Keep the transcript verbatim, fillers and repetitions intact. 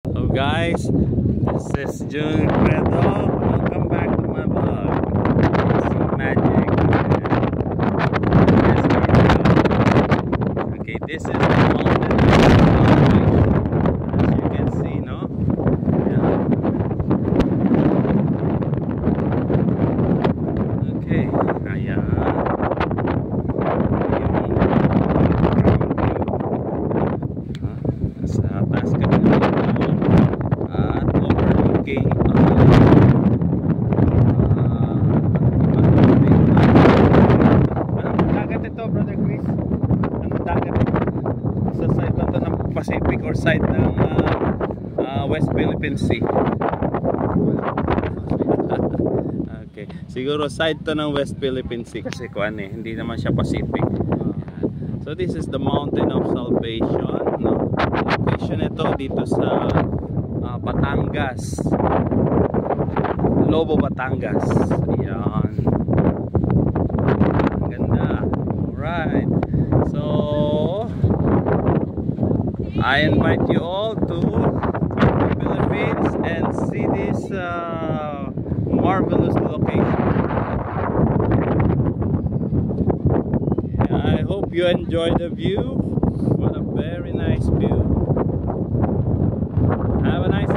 Hello guys, this is June Credo. Welcome back to my vlog. Sea Magic. Okay, this is the mountain. As you can see, no? Yeah. Okay, ayan. Sa taas kami at overlooking anong dagat ito, Brother Chris? Anong dagat ito? Sa side na ito ng Pacific or side ng uh, uh, West Philippine Sea? Okay, siguro side to ng West Philippine Sea kasi kuan eh, hindi naman siya Pacific. So this is the Mountain of Salvation, no? Location ito dito sa uh, Batangas, Lobo, Batangas. Yan. Ganda. Alright. So I invite you all to the Philippines and see this uh, marvelous location. I hope you enjoy the view. What a very nice view. Have a nice